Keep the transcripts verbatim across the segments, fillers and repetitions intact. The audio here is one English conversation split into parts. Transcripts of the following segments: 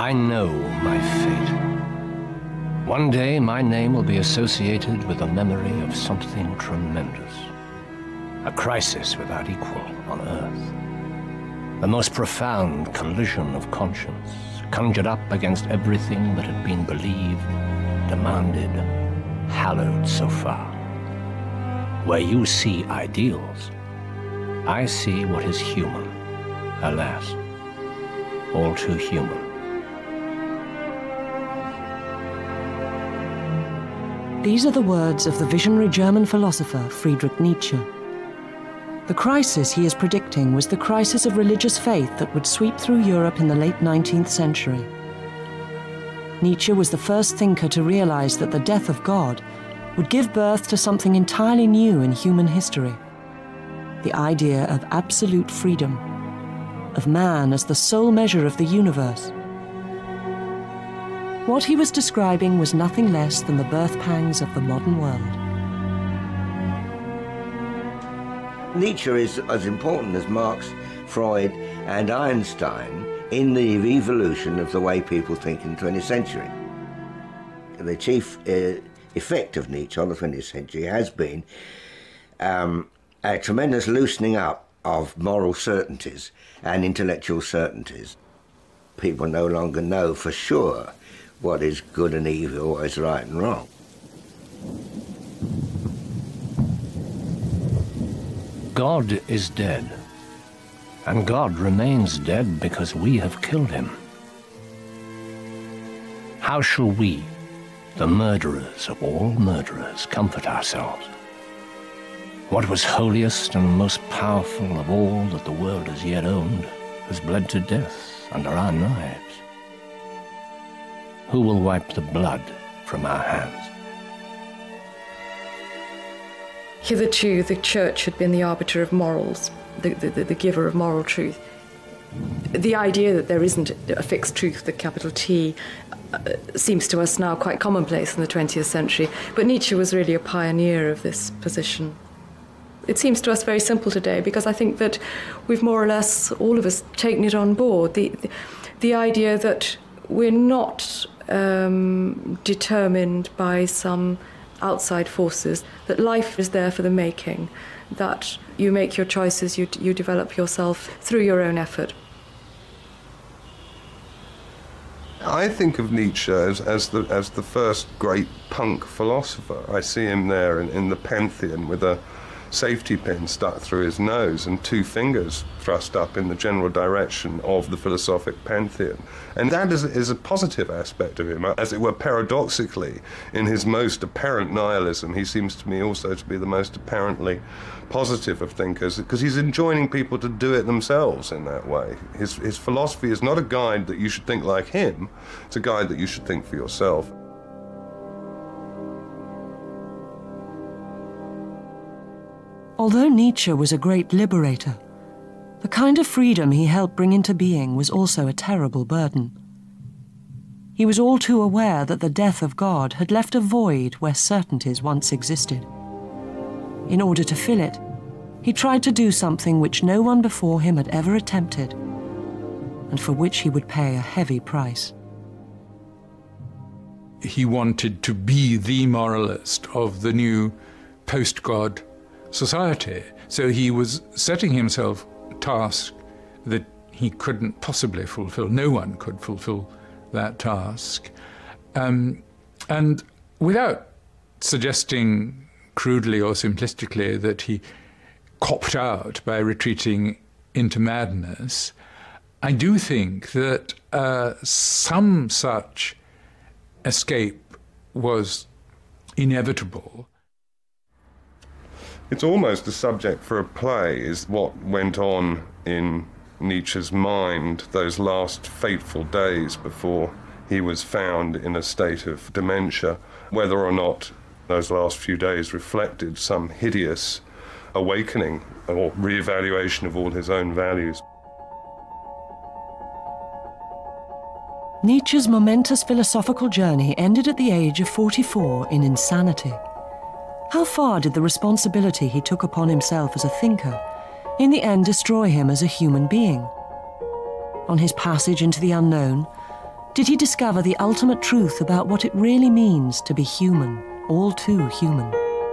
I know my fate. One day my name will be associated with the memory of something tremendous. A crisis without equal on Earth. The most profound collision of conscience, conjured up against everything that had been believed, demanded, hallowed so far. Where you see ideals, I see what is human, alas, all too human. These are the words of the visionary German philosopher Friedrich Nietzsche. The crisis he is predicting was the crisis of religious faith that would sweep through Europe in the late nineteenth century. Nietzsche was the first thinker to realize that the death of God would give birth to something entirely new in human history. The idea of absolute freedom, of man as the sole measure of the universe. What he was describing was nothing less than the birth pangs of the modern world. Nietzsche is as important as Marx, Freud and Einstein in the evolution of the way people think in the twentieth century. The chief uh, effect of Nietzsche on the twentieth century has been um, a tremendous loosening up of moral certainties and intellectual certainties. People no longer know for sure what is good and evil, what is right and wrong. God is dead, and God remains dead because we have killed him. How shall we, the murderers of all murderers, comfort ourselves? What was holiest and most powerful of all that the world has yet owned has bled to death under our knives. Who will wipe the blood from our hands? Hitherto, the Church had been the arbiter of morals, the, the, the giver of moral truth. The idea that there isn't a fixed truth, the capital T, uh, seems to us now quite commonplace in the twentieth century, but Nietzsche was really a pioneer of this position. It seems to us very simple today because I think that we've more or less, all of us, taken it on board. The, the, the idea that we're not um, determined by some outside forces, that life is there for the making, that you make your choices, you, you develop yourself through your own effort. I think of Nietzsche as, as, the, as the first great punk philosopher. I see him there in, in the Pantheon with a safety pin stuck through his nose and two fingers thrust up in the general direction of the philosophic pantheon. And that is, is a positive aspect of him. As it were, paradoxically, in his most apparent nihilism, he seems to me also to be the most apparently positive of thinkers, because he's enjoining people to do it themselves in that way. His, his philosophy is not a guide that you should think like him, it's a guide that you should think for yourself. Although Nietzsche was a great liberator, the kind of freedom he helped bring into being was also a terrible burden. He was all too aware that the death of God had left a void where certainties once existed. In order to fill it, he tried to do something which no one before him had ever attempted, and for which he would pay a heavy price. He wanted to be the moralist of the new post-God society. So he was setting himself a task that he couldn't possibly fulfill. No one could fulfill that task. Um, and without suggesting crudely or simplistically that he copped out by retreating into madness, I do think that uh, some such escape was inevitable. It's almost a subject for a play, is what went on in Nietzsche's mind those last fateful days before he was found in a state of dementia, whether or not those last few days reflected some hideous awakening or re-evaluation of all his own values. Nietzsche's momentous philosophical journey ended at the age of forty-four in insanity. How far did the responsibility he took upon himself as a thinker in the end destroy him as a human being? On his passage into the unknown, Did he discover the ultimate truth about what it really means to be human, all too human?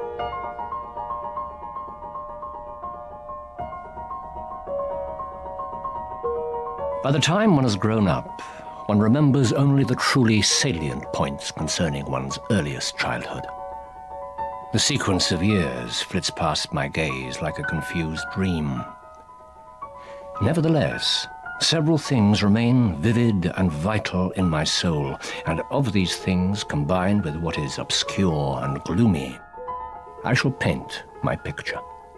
By the time one has grown up, one remembers only the truly salient points concerning one's earliest childhood. The sequence of years flits past my gaze like a confused dream. Nevertheless, several things remain vivid and vital in my soul, and of these things, combined with what is obscure and gloomy, I shall paint my picture.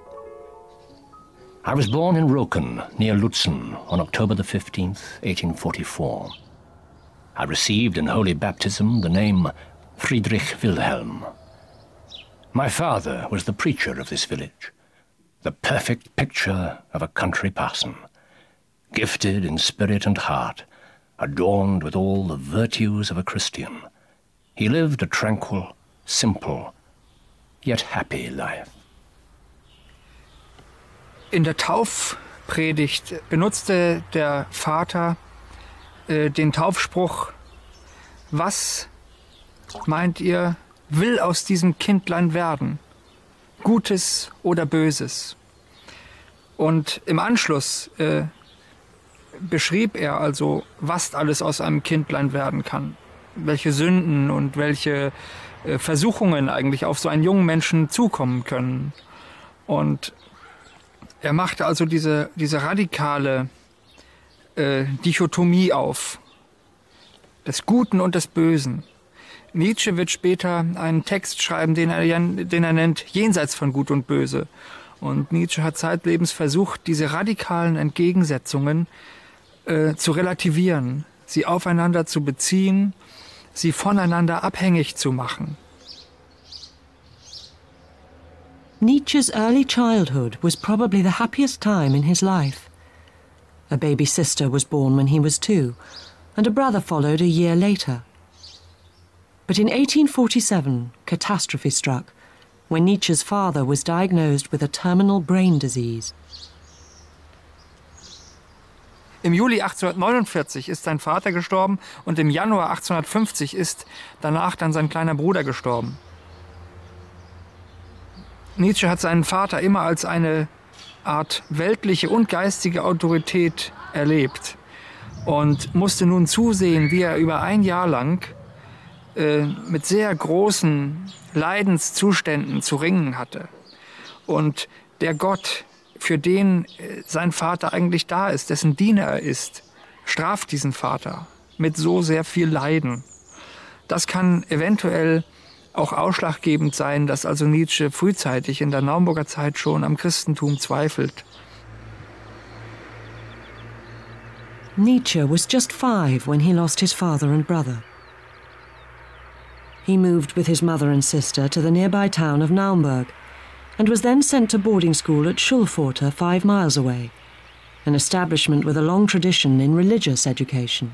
I was born in Roken, near Lutzen, on October the fifteenth, eighteen forty-four. I received in holy baptism the name Friedrich Wilhelm. My father was the preacher of this village, the perfect picture of a country parson, gifted in spirit and heart, adorned with all the virtues of a Christian. He lived a tranquil, simple, yet happy life. In der Taufpredigt benutzte der Vater äh, den Taufspruch: Was, meint ihr, will aus diesem Kindlein werden? Gutes oder Böses? Und im Anschluss äh, beschrieb er also, was alles aus einem Kindlein werden kann. Welche Sünden und welche äh, Versuchungen eigentlich auf so einen jungen Menschen zukommen können. Und er machte also diese, diese radikale äh, Dichotomie auf, des Guten und des Bösen. Nietzsche wird später einen Text schreiben, den er, den er nennt Jenseits von Gut und Böse. Und Nietzsche hat zeitlebens versucht, diese radikalen Entgegensetzungen äh, zu relativieren, sie aufeinander zu beziehen, sie voneinander abhängig zu machen. Nietzsche's early childhood was probably the happiest time in his life. A baby sister was born when he was two, and a brother followed a year later. But in eighteen forty-seven, catastrophe struck, when Nietzsche's father was diagnosed with a terminal brain disease. Im Juli achtzehnhundertneunundvierzig ist sein Vater gestorben und im Januar achtzehnhundertfünfzig ist danach dann sein kleiner Bruder gestorben. Nietzsche hat seinen Vater immer als eine Art weltliche und geistige Autorität erlebt und musste nun zusehen, wie er über ein Jahr lang äh, mit sehr großen Leidenszuständen zu ringen hatte. Und der Gott, für den äh, sein Vater eigentlich da ist, dessen Diener er ist, straft diesen Vater mit so sehr viel Leiden. Das kann eventuell auch ausschlaggebend sein, dass also Nietzsche frühzeitig in der Naumburger Zeit schon am Christentum zweifelt. Nietzsche was just five when he lost his father and brother. He moved with his mother and sister to the nearby town of Naumburg and was then sent to boarding school at Schulpforta, five miles away, an establishment with a long tradition in religious education.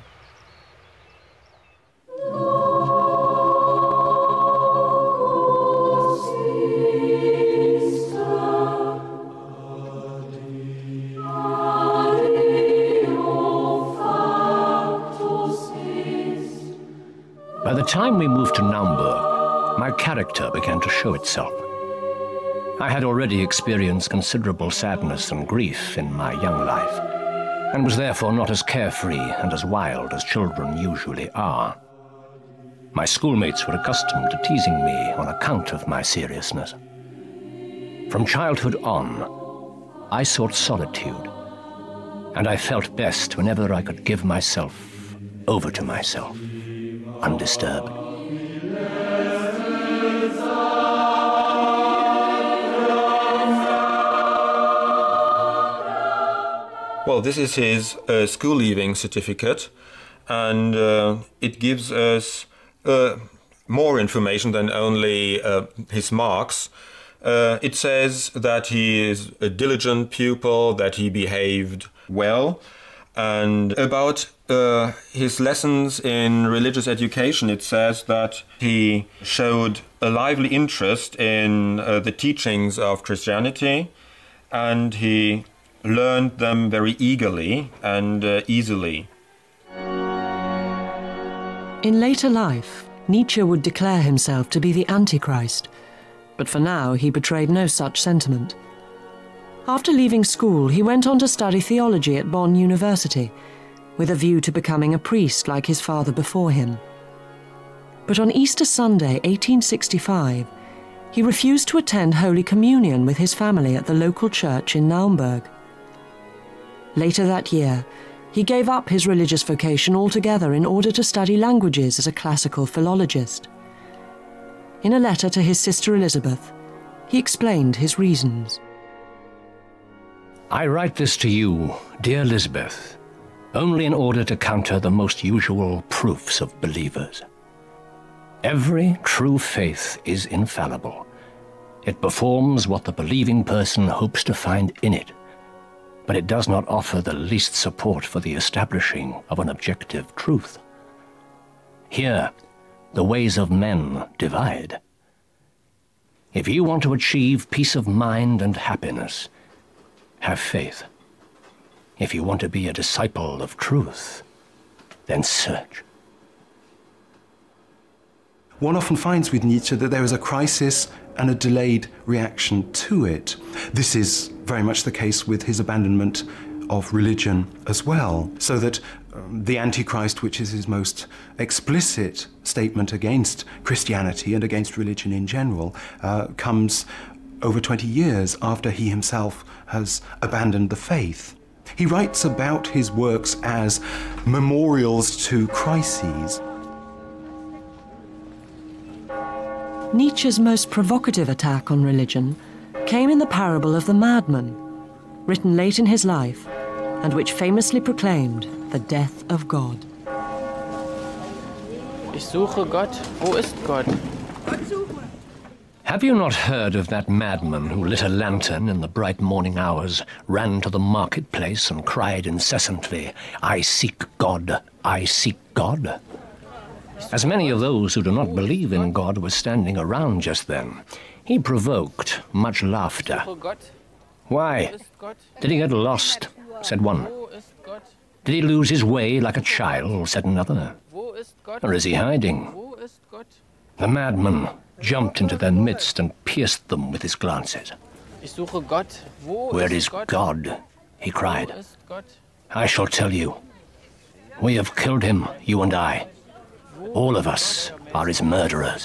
By the time we moved to Naumburg, my character began to show itself. I had already experienced considerable sadness and grief in my young life, and was therefore not as carefree and as wild as children usually are. My schoolmates were accustomed to teasing me on account of my seriousness. From childhood on, I sought solitude, and I felt best whenever I could give myself over to myself, undisturbed. Well, this is his uh, school leaving certificate, and uh, it gives us uh, more information than only uh, his marks. Uh, it says that he is a diligent pupil, that he behaved well, and about uh, his lessons in religious education, it says that he showed a lively interest in uh, the teachings of Christianity, and he learned them very eagerly and uh, easily. In later life, Nietzsche would declare himself to be the Antichrist, but for now he betrayed no such sentiment. After leaving school, he went on to study theology at Bonn University, with a view to becoming a priest like his father before him. But on Easter Sunday, eighteen sixty-five, he refused to attend Holy Communion with his family at the local church in Naumburg. Later that year, he gave up his religious vocation altogether in order to study languages as a classical philologist. In a letter to his sister Elizabeth, he explained his reasons. I write this to you, dear Elizabeth, only in order to counter the most usual proofs of believers. Every true faith is infallible. It performs what the believing person hopes to find in it, but it does not offer the least support for the establishing of an objective truth. Here, the ways of men divide. If you want to achieve peace of mind and happiness, have faith. If you want to be a disciple of truth, then search. One often finds with Nietzsche that there is a crisis and a delayed reaction to it. This is very much the case with his abandonment of religion as well, so that um, the Antichrist, which is his most explicit statement against Christianity and against religion in general, uh, comes over twenty years after he himself has abandoned the faith. He writes about his works as memorials to crises. Nietzsche's most provocative attack on religion came in the parable of the madman, written late in his life, and which famously proclaimed the death of God. Ich suche Gott. Wo ist Gott? Have you not heard of that madman who lit a lantern in the bright morning hours, ran to the marketplace and cried incessantly, "I seek God, I seek God"? As many of those who do not believe in God were standing around just then, he provoked much laughter. "Why? Did he get lost?" said one. "Did he lose his way like a child?" said another. "Or is he hiding?" The madman jumped into their midst and pierced them with his glances. "Where is God?" he cried. "I shall tell you. We have killed him, you and I. All of us are his murderers."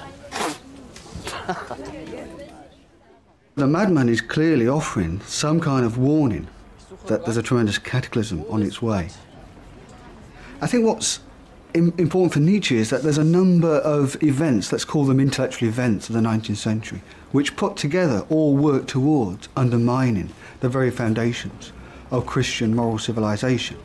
The madman is clearly offering some kind of warning that there's a tremendous cataclysm on its way. I think what's important for Nietzsche is that there's a number of events, let's call them intellectual events of the nineteenth century, which put together all work towards undermining the very foundations of Christian moral civilization.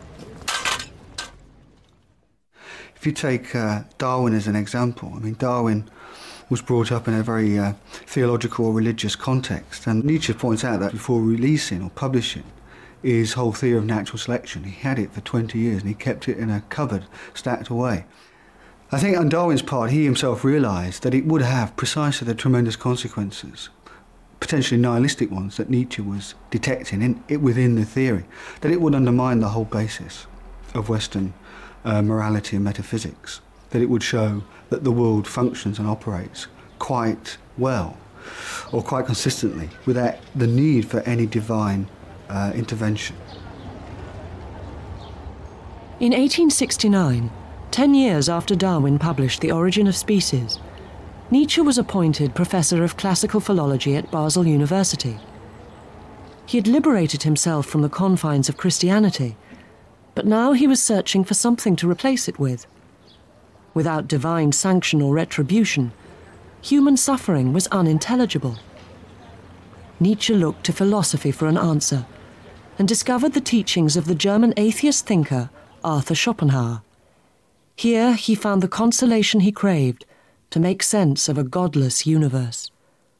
If you take uh, Darwin as an example, I mean, Darwin was brought up in a very uh, theological or religious context, and Nietzsche points out that before releasing or publishing his whole theory of natural selection, he had it for twenty years and he kept it in a cupboard stacked away. I think on Darwin's part, he himself realised that it would have precisely the tremendous consequences, potentially nihilistic ones, that Nietzsche was detecting in, it within the theory, that it would undermine the whole basis of Western uh, morality and metaphysics, that it would show that the world functions and operates quite well, or quite consistently, without the need for any divine uh, intervention. In eighteen sixty-nine, ten years after Darwin published The Origin of Species, Nietzsche was appointed Professor of Classical Philology at Basel University. He had liberated himself from the confines of Christianity, but now he was searching for something to replace it with. Without divine sanction or retribution, human suffering was unintelligible. Nietzsche looked to philosophy for an answer and discovered the teachings of the German atheist thinker Arthur Schopenhauer. Here he found the consolation he craved to make sense of a godless universe.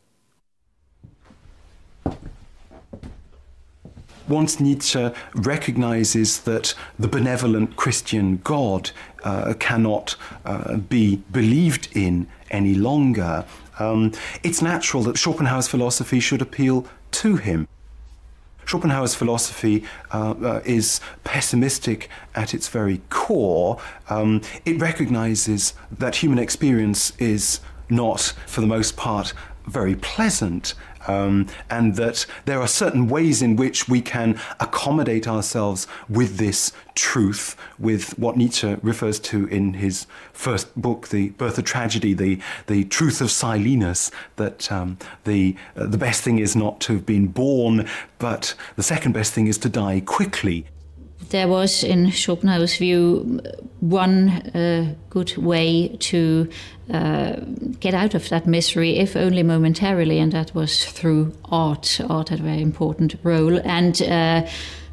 Once Nietzsche recognizes that the benevolent Christian God uh, cannot uh, be believed in any longer, um, it's natural that Schopenhauer's philosophy should appeal to him. Schopenhauer's philosophy uh, uh, is pessimistic at its very core. Um, it recognizes that human experience is not, for the most part, very pleasant, um, and that there are certain ways in which we can accommodate ourselves with this truth, with what Nietzsche refers to in his first book, The Birth of Tragedy, the, the truth of Silenus, that um, the, uh, the best thing is not to have been born, but the second best thing is to die quickly. There was, in Schopenhauer's view, one uh, good way to uh, get out of that misery, if only momentarily, and that was through art. Art had a very important role, and uh,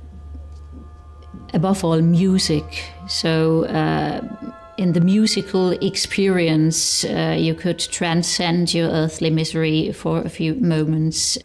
above all, music. So uh, in the musical experience, uh, you could transcend your earthly misery for a few moments.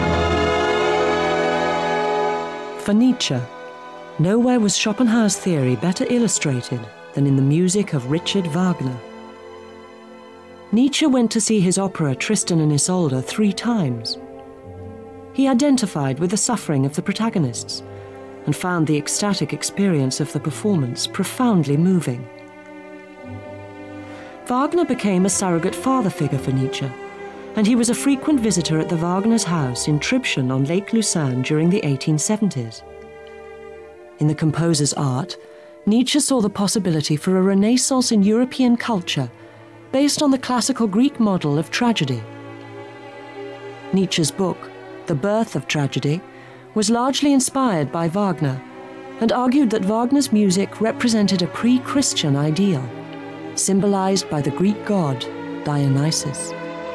For Nietzsche, nowhere was Schopenhauer's theory better illustrated than in the music of Richard Wagner. Nietzsche went to see his opera Tristan and Isolde three times. He identified with the suffering of the protagonists and found the ecstatic experience of the performance profoundly moving. Wagner became a surrogate father figure for Nietzsche, and he was a frequent visitor at the Wagner's house in Tribschen on Lake Lucerne during the eighteen seventies. In the composer's art, Nietzsche saw the possibility for a renaissance in European culture based on the classical Greek model of tragedy. Nietzsche's book, The Birth of Tragedy, was largely inspired by Wagner and argued that Wagner's music represented a pre-Christian ideal, symbolized by the Greek god Dionysus.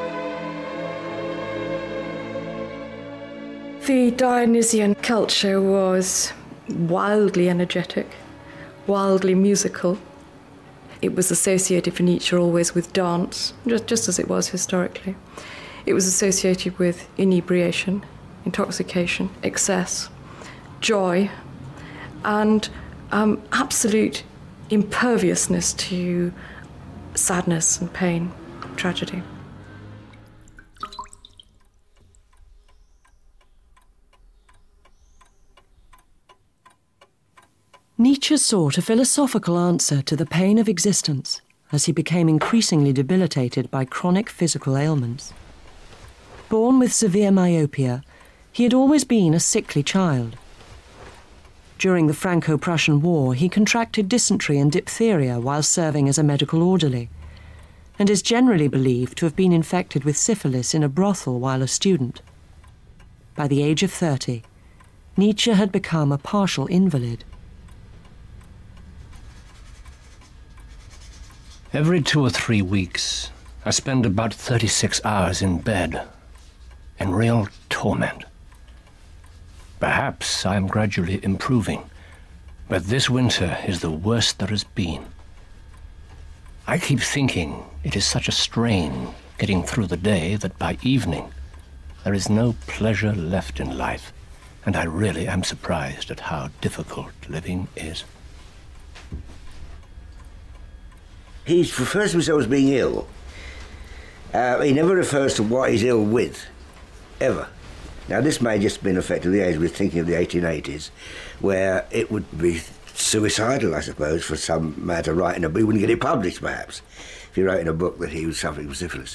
The Dionysian culture was wildly energetic, wildly musical. It was associated for Nietzsche always with dance, just, just as it was historically. It was associated with inebriation, intoxication, excess, joy, and um, absolute imperviousness to sadness and pain, tragedy. Nietzsche sought a philosophical answer to the pain of existence as he became increasingly debilitated by chronic physical ailments. Born with severe myopia, he had always been a sickly child. During the Franco-Prussian War, he contracted dysentery and diphtheria while serving as a medical orderly, and is generally believed to have been infected with syphilis in a brothel while a student. By the age of thirty, Nietzsche had become a partial invalid. Every two or three weeks, I spend about thirty-six hours in bed, in real torment. Perhaps I am gradually improving, but this winter is the worst there has been. I keep thinking it is such a strain getting through the day that by evening there is no pleasure left in life, and I really am surprised at how difficult living is. He refers to himself as being ill. Uh, he never refers to what he's ill with, ever. Now, this may just have been effect of the age. We're thinking of the eighteen eighties, where it would be suicidal, I suppose, for some man to write in a book. He wouldn't get it published, perhaps, if he wrote in a book that he was suffering from syphilis.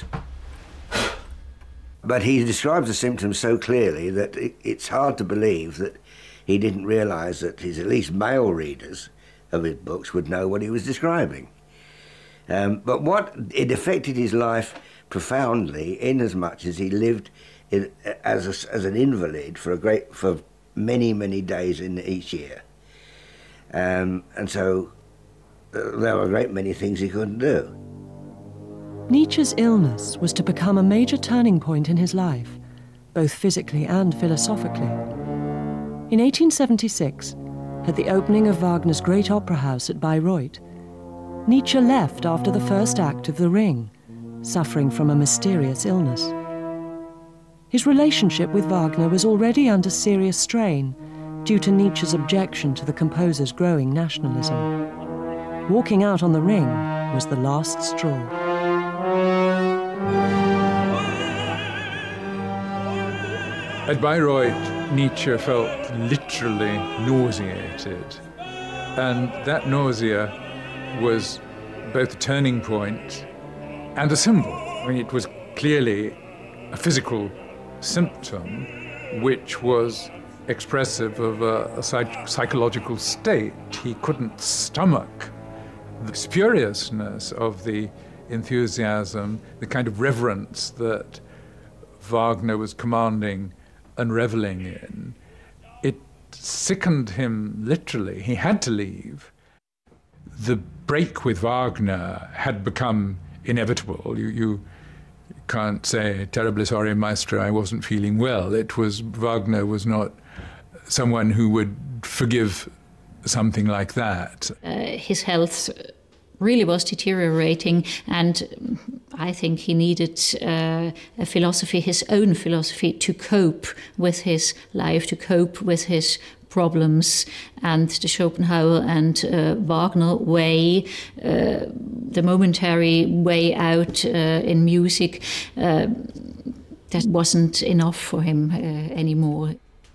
But he describes the symptoms so clearly that it, it's hard to believe that he didn't realise that his at least male readers of his books would know what he was describing. Um, but what it affected his life profoundly, inasmuch as he lived in, as a, as an invalid for a great for many many days in each year, um, and so uh, there were a great many things he couldn't do. Nietzsche's illness was to become a major turning point in his life, both physically and philosophically. In eighteen seventy-six, at the opening of Wagner's great opera house at Bayreuth, Nietzsche left after the first act of The Ring, suffering from a mysterious illness. His relationship with Wagner was already under serious strain due to Nietzsche's objection to the composer's growing nationalism. Walking out on The Ring was the last straw. At Bayreuth, Nietzsche felt literally nauseated. And that nausea was both a turning point and a symbol. I mean, it was clearly a physical symptom which was expressive of a, a psych psychological state. He couldn't stomach the spuriousness of the enthusiasm, the kind of reverence that Wagner was commanding and reveling in. It sickened him literally. He had to leave. The break with Wagner had become inevitable. You, you can't say, terribly sorry, Maestro, I wasn't feeling well. It was, Wagner was not someone who would forgive something like that. Uh, his health really was deteriorating, and I think he needed uh, a philosophy, his own philosophy, to cope with his life, to cope with his problems. And the Schopenhauer and uh, Wagner way, uh, the momentary way out uh, in music, uh, that wasn't enough for him uh, anymore.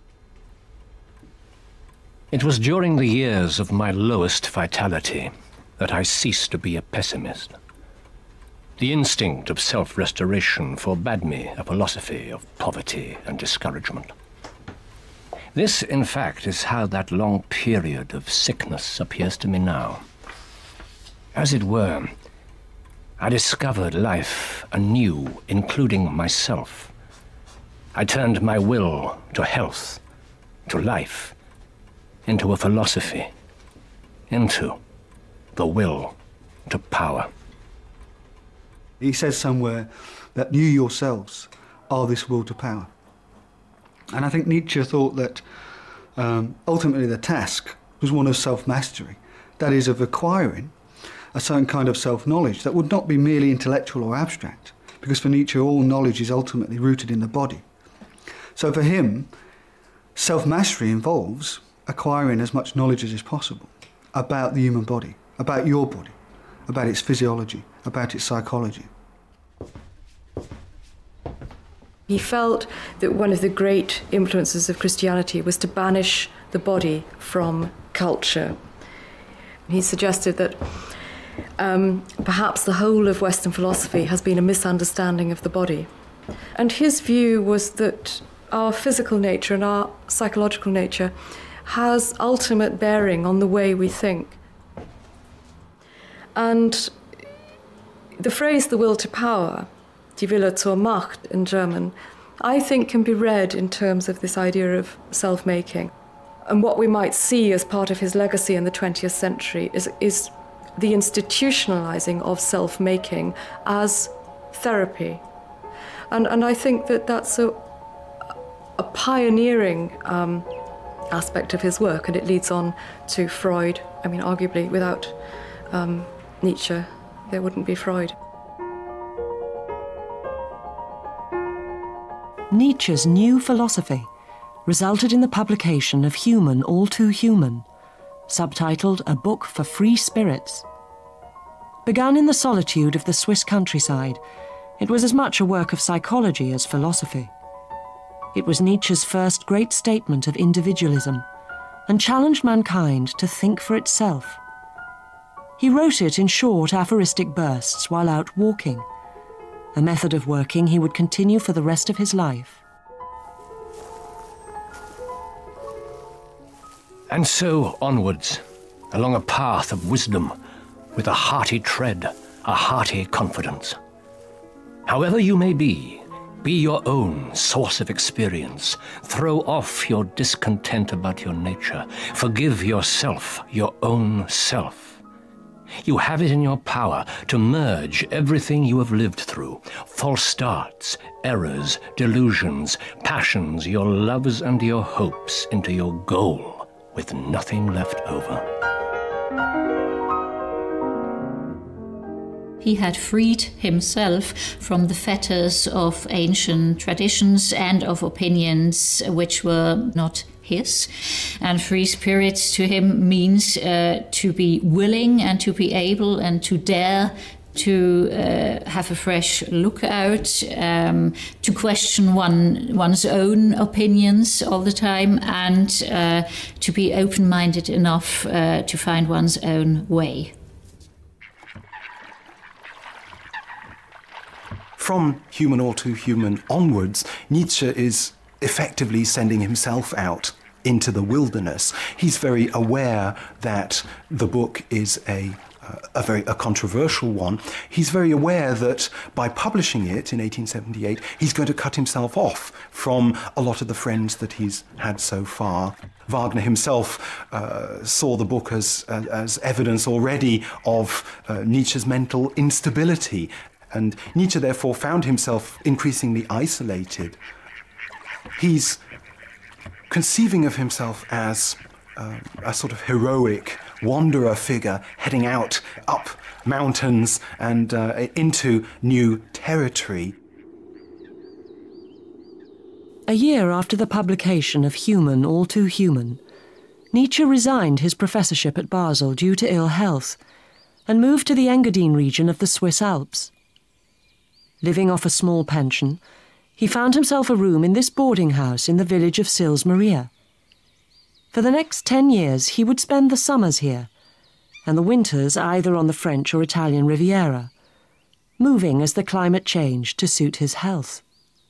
It was during the years of my lowest vitality that I ceased to be a pessimist. The instinct of self-restoration forbade me a philosophy of poverty and discouragement. This, in fact, is how that long period of sickness appears to me now. As it were, I discovered life anew, including myself. I turned my will to health, to life, into a philosophy, into the will to power. He says somewhere that you yourselves are this will to power. And I think Nietzsche thought that um, ultimately the task was one of self-mastery, that is, of acquiring a certain kind of self-knowledge that would not be merely intellectual or abstract, because for Nietzsche all knowledge is ultimately rooted in the body. So for him, self-mastery involves acquiring as much knowledge as is possible about the human body, about your body, about its physiology, about its psychology. He felt that one of the great influences of Christianity was to banish the body from culture. He suggested that um, perhaps the whole of Western philosophy has been a misunderstanding of the body. And his view was that our physical nature and our psychological nature has ultimate bearing on the way we think. And the phrase the will to power, die Wille zur Macht in German, I think can be read in terms of this idea of self-making. And what we might see as part of his legacy in the twentieth century is, is the institutionalizing of self-making as therapy. And, and I think that that's a, a pioneering um, aspect of his work, and it leads on to Freud. I mean, arguably, without um, Nietzsche, there wouldn't be Freud. Nietzsche's new philosophy resulted in the publication of Human, All Too Human, subtitled A Book for Free Spirits. Begun in the solitude of the Swiss countryside, it was as much a work of psychology as philosophy. It was Nietzsche's first great statement of individualism and challenged mankind to think for itself. He wrote it in short aphoristic bursts while out walking, a method of working he would continue for the rest of his life. And so onwards, along a path of wisdom, with a hearty tread, a hearty confidence. However you may be, be your own source of experience. Throw off your discontent about your nature. Forgive yourself, your own self. You have it in your power to merge everything you have lived through, false starts, errors, delusions, passions, your loves and your hopes, into your goal, with nothing left over. He had freed himself from the fetters of ancient traditions and of opinions which were not his. And free spirits to him means uh, to be willing and to be able and to dare to uh, have a fresh look out, um, to question one one's own opinions all the time, and uh, to be open-minded enough uh, to find one's own way. From Human All Too Human onwards, Nietzsche is effectively sending himself out into the wilderness. He's very aware that the book is a uh, a very a controversial one. He's very aware that by publishing it in eighteen seventy-eight, he's going to cut himself off from a lot of the friends that he's had so far. Wagner himself uh, saw the book as, as, as evidence already of uh, Nietzsche's mental instability. And Nietzsche therefore found himself increasingly isolated. He's conceiving of himself as uh, a sort of heroic wanderer figure heading out up mountains and uh, into new territory. A year after the publication of Human All Too Human, Nietzsche resigned his professorship at Basel due to ill health and moved to the Engadine region of the Swiss Alps. Living off a small pension, he found himself a room in this boarding house in the village of Sils Maria. For the next ten years, he would spend the summers here, and the winters either on the French or Italian Riviera, moving as the climate changed to suit his health.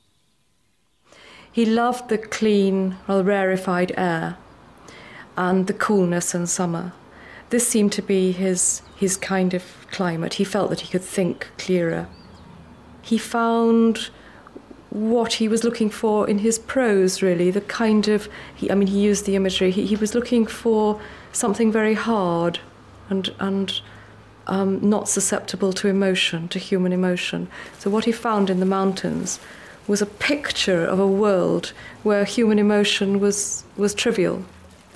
He loved the clean, well, rarefied air and the coolness in summer. This seemed to be his, his kind of climate. He felt that he could think clearer. He found what he was looking for in his prose, really, the kind of, he, I mean, he used the imagery, he, he was looking for something very hard and, and um, not susceptible to emotion, to human emotion. So what he found in the mountains was a picture of a world where human emotion was, was trivial.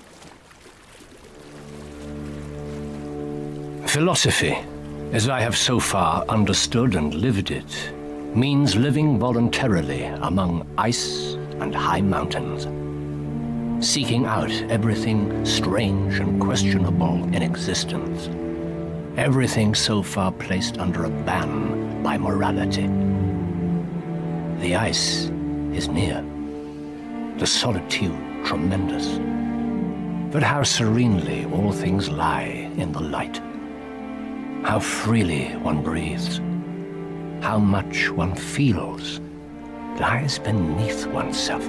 Philosophy, as I have so far understood and lived it, means living voluntarily among ice and high mountains, seeking out everything strange and questionable in existence, everything so far placed under a ban by morality. The ice is near, the solitude tremendous, but how serenely all things lie in the light, how freely one breathes, how much one feels lies beneath oneself.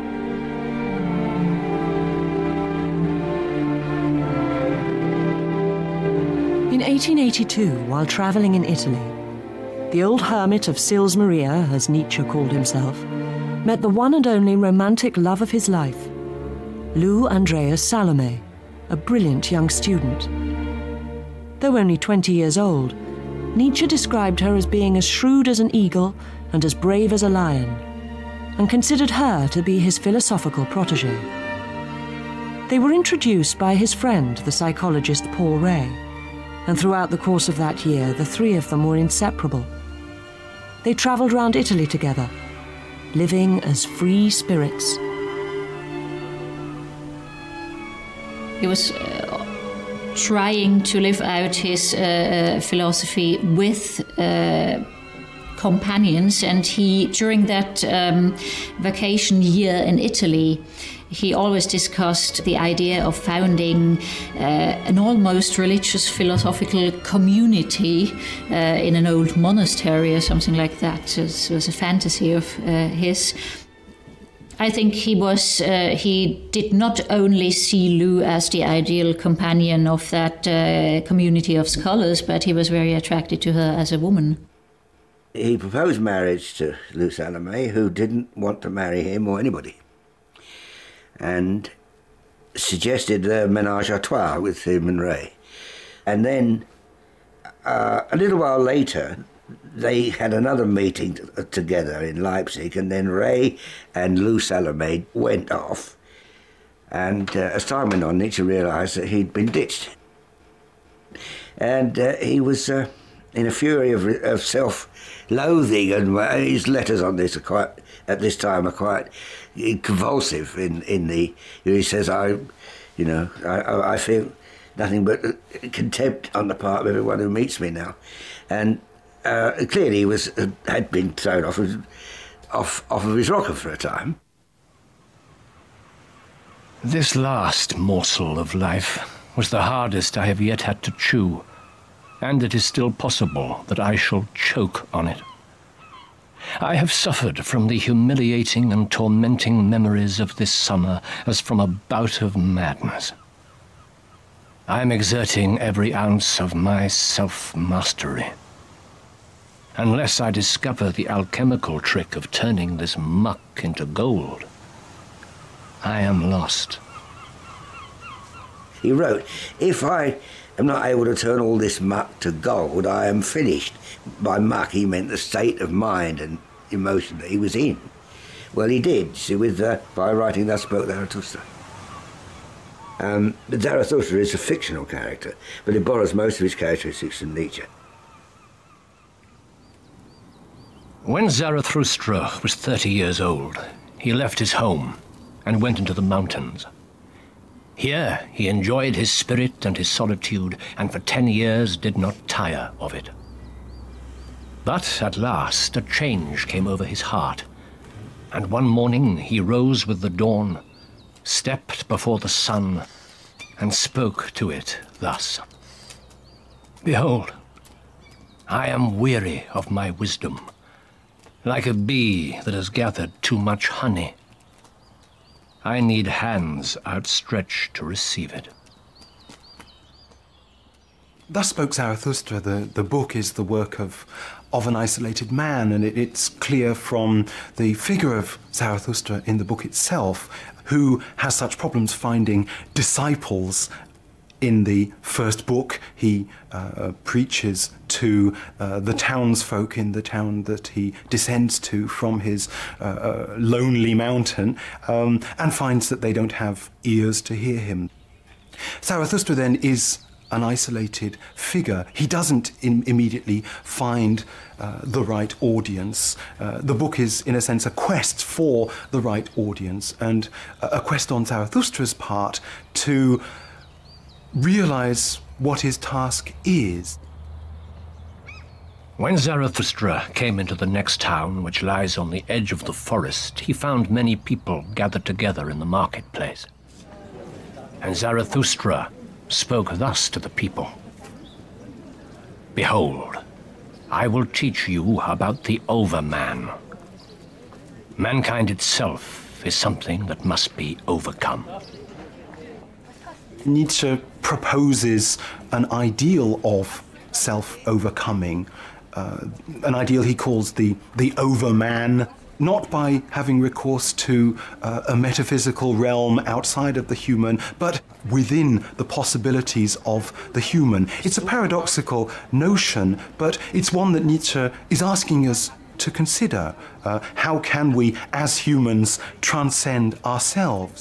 In eighteen eighty-two, while travelling in Italy, the old hermit of Sils Maria, as Nietzsche called himself, met the one and only romantic love of his life, Lou Andreas Salome, a brilliant young student. Though only twenty years old, Nietzsche described her as being as shrewd as an eagle and as brave as a lion, and considered her to be his philosophical protégé. They were introduced by his friend, the psychologist Paul Ray, and throughout the course of that year, the three of them were inseparable. They travelled round Italy together, living as free spirits. He was uh, trying to live out his uh, philosophy with uh, companions, and he, during that um, vacation year in Italy, he always discussed the idea of founding uh, an almost religious philosophical community uh, in an old monastery or something like that. It was a fantasy of uh, his. I think he was, uh, he did not only see Lou as the ideal companion of that uh, community of scholars, but he was very attracted to her as a woman. He proposed marriage to Lou Salome, who didn't want to marry him or anybody, and suggested a ménage à trois with him and Ray. And then uh, a little while later, they had another meeting t- together in Leipzig, and then Ray and Lou Salome went off. And uh, as time went on, Nietzsche realised that he'd been ditched. And uh, he was uh, in a fury of, of self-loathing, and uh, his letters on this are quite, at this time, are quite convulsive. In, in the, he says, I, you know, I, I feel nothing but contempt on the part of everyone who meets me now. And uh, clearly he was, uh, had been thrown off, off, off of his rocker for a time. This last morsel of life was the hardest I have yet had to chew, and it is still possible that I shall choke on it. I have suffered from the humiliating and tormenting memories of this summer as from a bout of madness. I am exerting every ounce of my self-mastery. Unless I discover the alchemical trick of turning this muck into gold, I am lost. He wrote, if I am not able to turn all this muck to gold, I am finished. By muck he meant the state of mind and emotion that he was in. Well, he did, see, with, uh, by writing Thus Spoke Zarathustra. Um, but Zarathustra is a fictional character, but he borrows most of his characteristics from Nietzsche. When Zarathustra was thirty years old, he left his home and went into the mountains. Here he enjoyed his spirit and his solitude, and for ten years did not tire of it. But at last a change came over his heart, and one morning he rose with the dawn, stepped before the sun, and spoke to it thus. Behold, I am weary of my wisdom, like a bee that has gathered too much honey. I need hands outstretched to receive it. Thus Spoke Zarathustra, the, the book is the work of, of an isolated man, and it, it's clear from the figure of Zarathustra in the book itself, who has such problems finding disciples. In the first book, he uh, preaches to uh, the townsfolk in the town that he descends to from his uh, uh, lonely mountain, um, and finds that they don't have ears to hear him. Zarathustra then is an isolated figure. He doesn't in immediately find uh, the right audience. Uh, the book is, in a sense, a quest for the right audience, and a quest on Zarathustra's part to realize what his task is. When Zarathustra came into the next town, which lies on the edge of the forest, he found many people gathered together in the marketplace. And Zarathustra spoke thus to the people. Behold, I will teach you about the Overman. Mankind itself is something that must be overcome. Nietzsche proposes an ideal of self-overcoming, uh, an ideal he calls the, the overman, not by having recourse to uh, a metaphysical realm outside of the human, but within the possibilities of the human. It's a paradoxical notion, but it's one that Nietzsche is asking us to consider. Uh, how can we, as humans, transcend ourselves?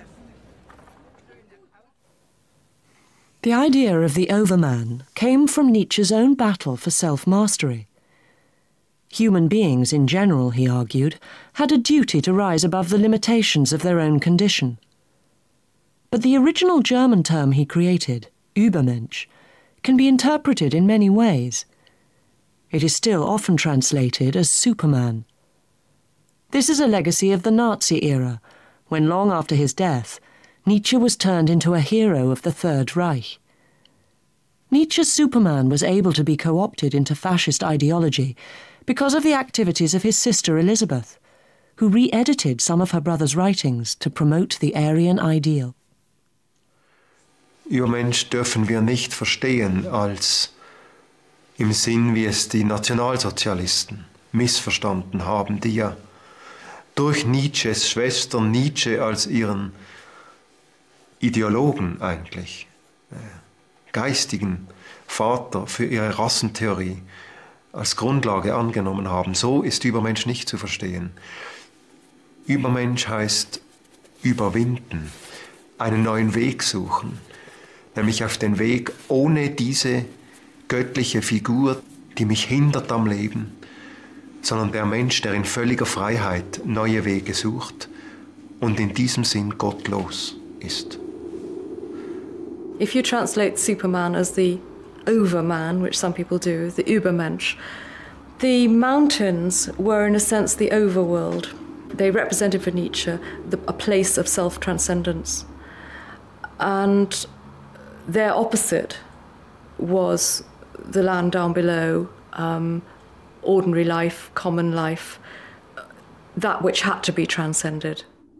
The idea of the overman came from Nietzsche's own battle for self-mastery. Human beings in general, he argued, had a duty to rise above the limitations of their own condition. But the original German term he created, Übermensch, can be interpreted in many ways. It is still often translated as Superman. This is a legacy of the Nazi era, when long after his death, Nietzsche was turned into a hero of the Third Reich. Nietzsche's Superman was able to be co-opted into fascist ideology because of the activities of his sister Elizabeth, who re-edited some of her brother's writings to promote the Aryan ideal. Übermensch dürfen wir nicht verstehen als im Sinn, wie es die Nationalsozialisten missverstanden haben, die ja durch Nietzsches Schwester Nietzsche als ihren Ideologen eigentlich, äh, geistigen Vater für ihre Rassentheorie als Grundlage angenommen haben. So ist Übermensch nicht zu verstehen. Übermensch heißt überwinden, einen neuen Weg suchen, nämlich auf den Weg ohne diese göttliche Figur, die mich hindert am Leben, sondern der Mensch, der in völliger Freiheit neue Wege sucht und in diesem Sinn gottlos ist. If you translate Superman as the overman, which some people do, the Übermensch, the mountains were, in a sense, the overworld. They represented for Nietzsche the, a place of self-transcendence. And their opposite was the land down below, um, ordinary life, common life, that which had to be transcended.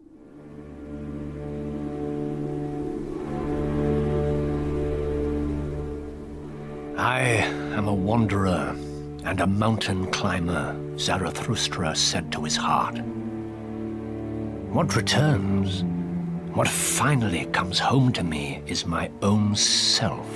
I am a wanderer and a mountain climber, Zarathustra said to his heart. What returns, what finally comes home to me is my own self.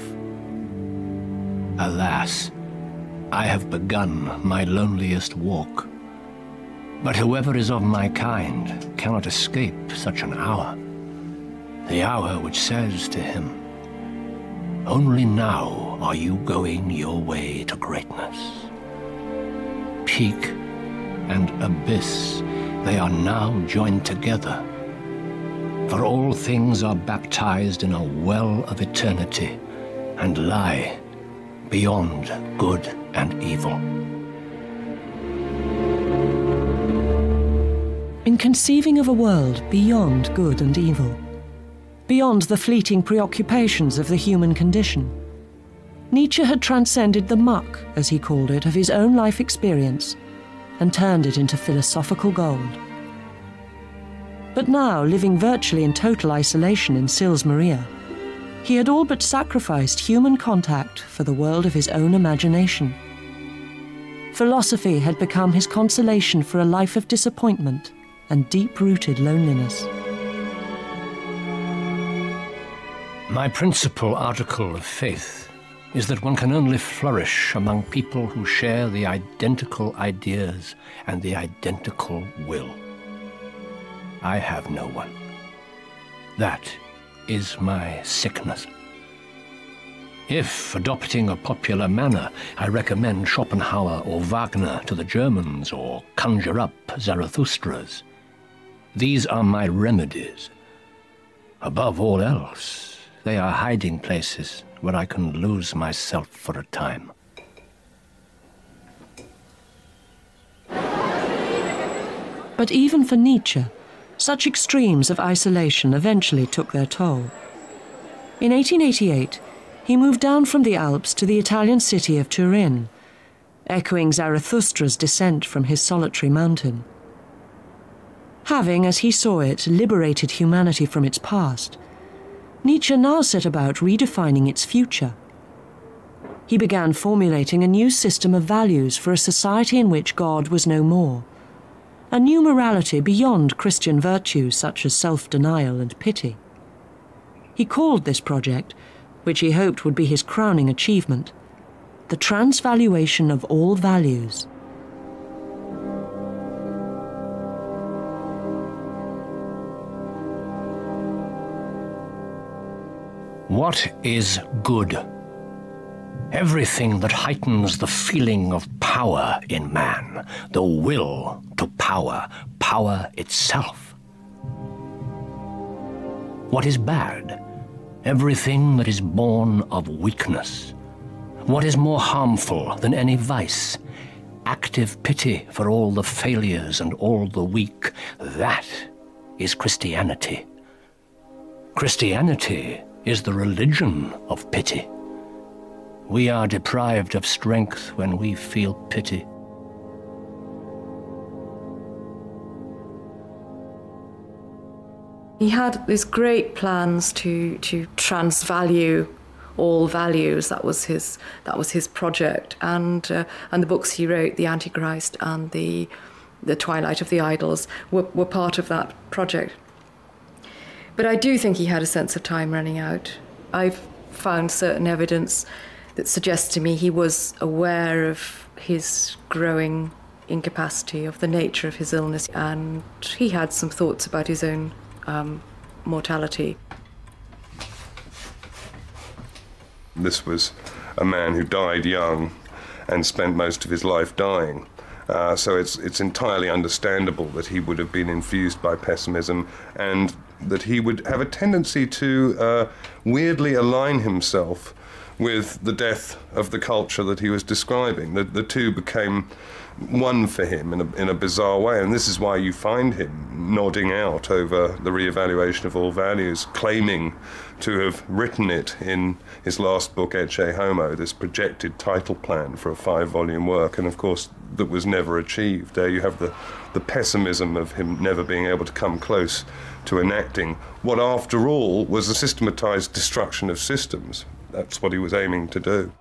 Alas, I have begun my loneliest walk. But whoever is of my kind cannot escape such an hour. The hour which says to him, only now are you going your way to greatness. Peak and abyss, they are now joined together. For all things are baptized in a well of eternity and lie beyond good and evil. In conceiving of a world beyond good and evil, beyond the fleeting preoccupations of the human condition, Nietzsche had transcended the muck, as he called it, of his own life experience and turned it into philosophical gold. But now, living virtually in total isolation in Sils Maria, he had all but sacrificed human contact for the world of his own imagination. Philosophy had become his consolation for a life of disappointment and deep-rooted loneliness. My principal article of faith is that one can only flourish among people who share the identical ideas and the identical will. I have no one. That is my sickness. If, adopting a popular manner, I recommend Schopenhauer or Wagner to the Germans or conjure up Zarathustras, these are my remedies. Above all else, they are hiding places where I can lose myself for a time. But even for Nietzsche, such extremes of isolation eventually took their toll. In eighteen eighty-eight, he moved down from the Alps to the Italian city of Turin, echoing Zarathustra's descent from his solitary mountain. Having, as he saw it, liberated humanity from its past, Nietzsche now set about redefining its future. He began formulating a new system of values for a society in which God was no more, a new morality beyond Christian virtues such as self-denial and pity. He called this project, which he hoped would be his crowning achievement, the transvaluation of all values. What is good? Everything that heightens the feeling of power in man, the will to power, power itself. What is bad? Everything that is born of weakness. What is more harmful than any vice? Active pity for all the failures and all the weak. That is Christianity. Christianity is the religion of pity. We are deprived of strength when we feel pity. He had these great plans to to transvalue all values. That was his that was his project, and uh, and the books he wrote, The Antichrist and the the Twilight of the Idols, were, were part of that project. But I do think he had a sense of time running out. I've found certain evidence that suggests to me he was aware of his growing incapacity, of the nature of his illness, and he had some thoughts about his own um, mortality. This was a man who died young and spent most of his life dying. Uh, so it's it's entirely understandable that he would have been infused by pessimism, and that he would have a tendency to uh, weirdly align himself with the death of the culture that he was describing. The, the two became one for him in a, in a bizarre way, and this is why you find him nodding out over the re-evaluation of all values, claiming to have written it in his last book, Ecce Homo, this projected title plan for a five-volume work, and of course that was never achieved. There you have the, the pessimism of him never being able to come close to enacting what, after all, was a systematized destruction of systems. That's what he was aiming to do.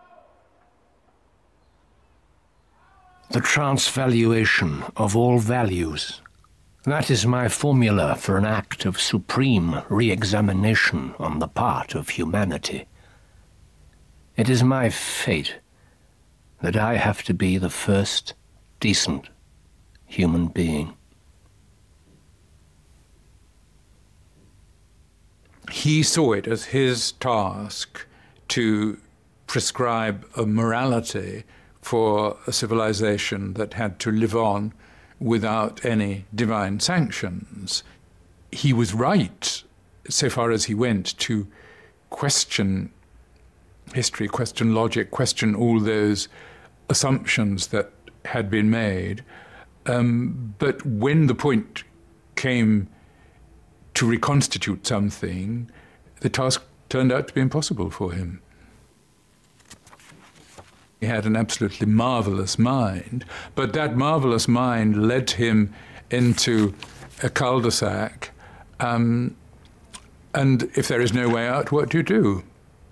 The transvaluation of all values. That is my formula for an act of supreme re-examination on the part of humanity. It is my fate that I have to be the first decent human being. He saw it as his task to prescribe a morality for a civilization that had to live on without any divine sanctions. He was right, so far as he went, to question history, question logic, question all those assumptions that had been made. Um, but when the point came to reconstitute something, the task turned out to be impossible for him. He had an absolutely marvelous mind, but that marvelous mind led him into a cul-de-sac, um, and if there is no way out, what do you do?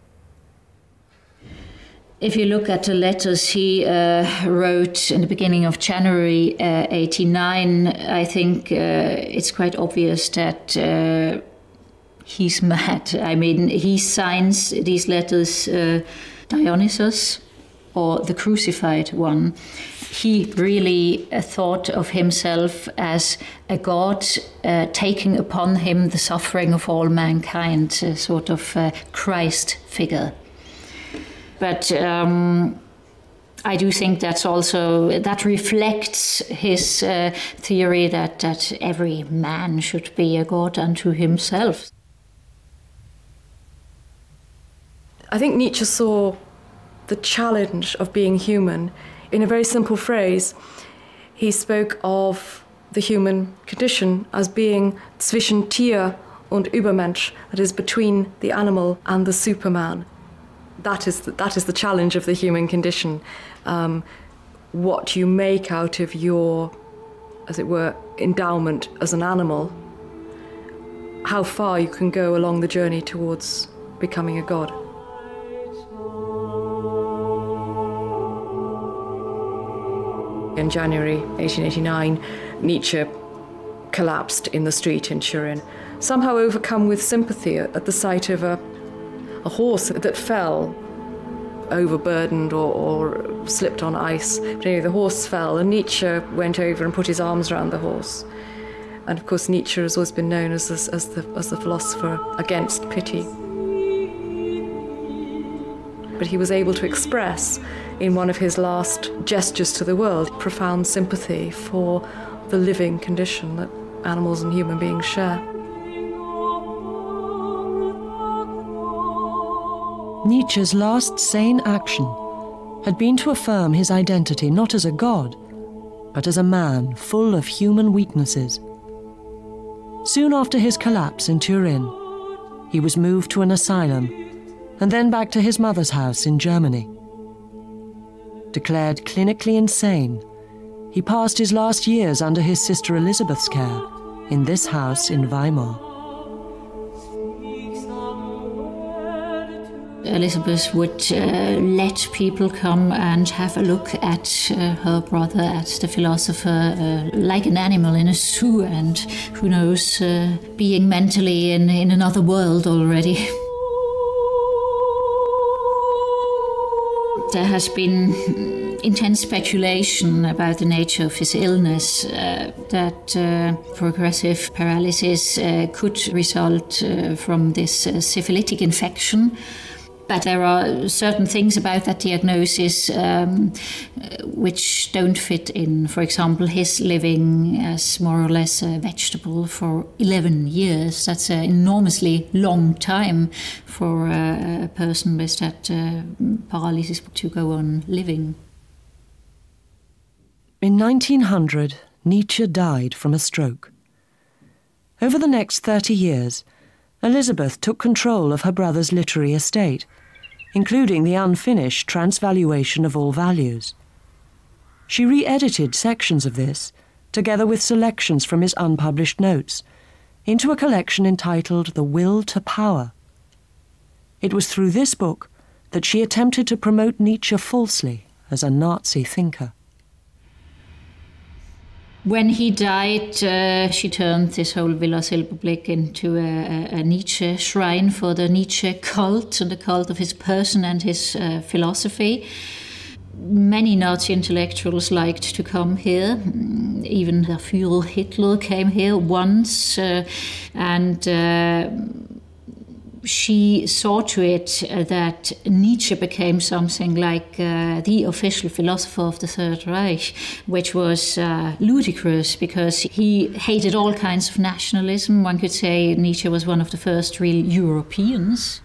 If you look at the letters he uh, wrote in the beginning of January uh, eighty-nine, I think uh, it's quite obvious that uh, he's mad. I mean, he signs these letters uh, Dionysus, or the crucified one. He really uh, thought of himself as a god uh, taking upon him the suffering of all mankind, a sort of uh, Christ figure. But um, I do think that's also, that reflects his uh, theory that, that every man should be a god unto himself. I think Nietzsche saw the challenge of being human in a very simple phrase. He spoke of the human condition as being zwischen Tier und Übermensch, that is, between the animal and the Superman. That is the, that is the challenge of the human condition. Um, what you make out of your, as it were, endowment as an animal, how far you can go along the journey towards becoming a god. In January eighteen eighty-nine, Nietzsche collapsed in the street in Turin, somehow overcome with sympathy at the sight of a, a horse that fell, overburdened or, or slipped on ice. But anyway, the horse fell, and Nietzsche went over and put his arms around the horse. And of course, Nietzsche has always been known as, as, as, the, as the philosopher against pity. But he was able to express, in one of his last gestures to the world, profound sympathy for the living condition that animals and human beings share. Nietzsche's last sane action had been to affirm his identity not as a god, but as a man full of human weaknesses. Soon after his collapse in Turin, he was moved to an asylum and then back to his mother's house in Germany. Declared clinically insane, he passed his last years under his sister Elizabeth's care in this house in Weimar. Elizabeth would uh, let people come and have a look at uh, her brother, at the philosopher, uh, like an animal in a zoo, and who knows, uh, being mentally in, in another world already. There has been intense speculation about the nature of his illness, uh, that uh, progressive paralysis uh, could result uh, from this uh, syphilitic infection. But there are certain things about that diagnosis um, which don't fit in. For example, his living as more or less a vegetable for eleven years. That's an enormously long time for uh, a person with that uh, paralysis to go on living. In nineteen hundred, Nietzsche died from a stroke. Over the next thirty years, Elizabeth took control of her brother's literary estate, including the unfinished Transvaluation of All Values. She re-edited sections of this, together with selections from his unpublished notes, into a collection entitled The Will to Power. It was through this book that she attempted to promote Nietzsche falsely as a Nazi thinker. When he died, uh, she turned this whole Villers Republik into a, a, a Nietzsche shrine for the Nietzsche cult, and the cult of his person and his uh, philosophy. Many Nazi intellectuals liked to come here. Even the Führer Hitler came here once, uh, and uh, she saw to it uh, that Nietzsche became something like uh, the official philosopher of the Third Reich, which was uh, ludicrous because he hated all kinds of nationalism. One could say Nietzsche was one of the first real Europeans.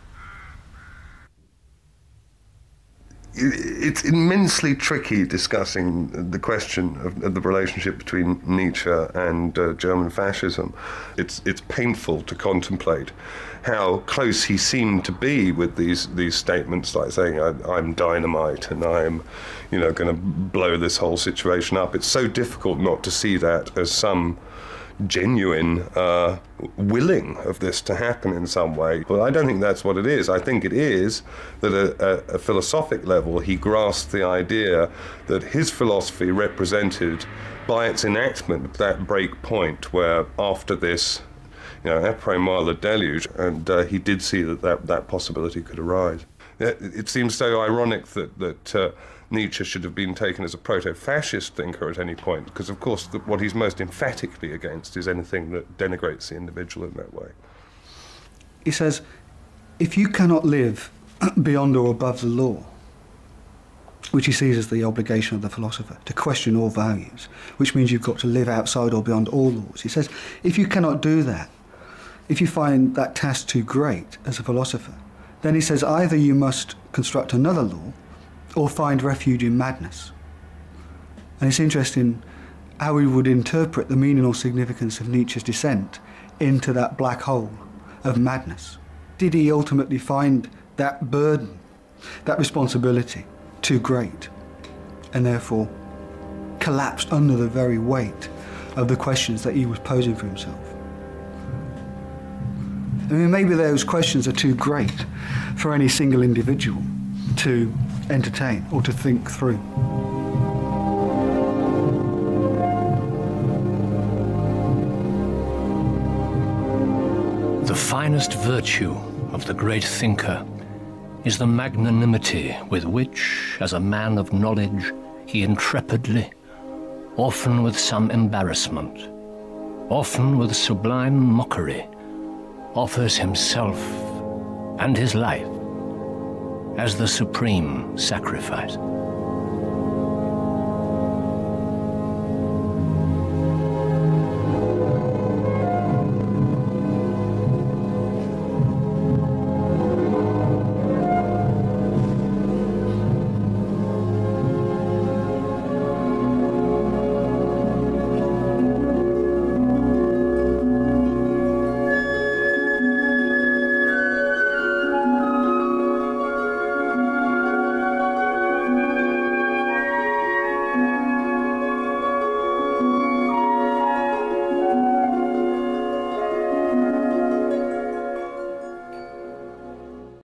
It's immensely tricky discussing the question of, of the relationship between Nietzsche and uh, German fascism. It's it's painful to contemplate how close he seemed to be with these these statements, like saying I, I'm dynamite and I'm, you know, going to blow this whole situation up. It's so difficult not to see that as some genuine uh, willing of this to happen in some way. But I don't think that's what it is. I think it is that at a, a philosophic level he grasped the idea that his philosophy represented by its enactment that break point where after this, you know, après moi le déluge, and uh, he did see that, that that possibility could arise. It, it seems so ironic that, that uh, Nietzsche should have been taken as a proto-fascist thinker at any point, because of course the, what he's most emphatically against is anything that denigrates the individual in that way. He says, if you cannot live beyond or above the law, which he sees as the obligation of the philosopher, to question all values, which means you've got to live outside or beyond all laws. He says, if you cannot do that, if you find that task too great as a philosopher, then he says either you must construct another law or find refuge in madness. And it's interesting how we would interpret the meaning or significance of Nietzsche's descent into that black hole of madness. Did he ultimately find that burden, that responsibility, too great, and therefore collapsed under the very weight of the questions that he was posing for himself? I mean, maybe those questions are too great for any single individual to entertain or to think through. The finest virtue of the great thinker is the magnanimity with which, as a man of knowledge, he intrepidly, often with some embarrassment, often with sublime mockery, offers himself and his life as the supreme sacrifice.